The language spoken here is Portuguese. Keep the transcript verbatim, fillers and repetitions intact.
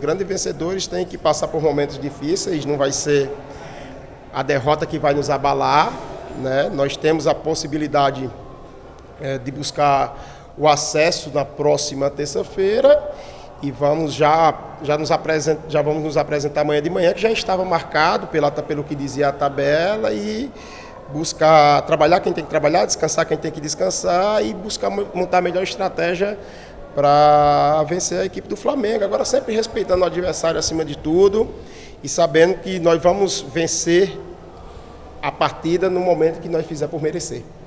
grandes vencedores têm que passar por momentos difíceis, não vai ser a derrota que vai nos abalar, né? Nós temos a possibilidade é, de buscar o acesso na próxima terça-feira e vamos já, já, nos apresent, já vamos nos apresentar amanhã de manhã, que já estava marcado pela, pelo que dizia a tabela, e buscar trabalhar quem tem que trabalhar, descansar quem tem que descansar e buscar montar a melhor estratégia para vencer a equipe do Flamengo. Agora sempre respeitando o adversário acima de tudo e sabendo que nós vamos vencer a partida no momento que nós fizer por merecer.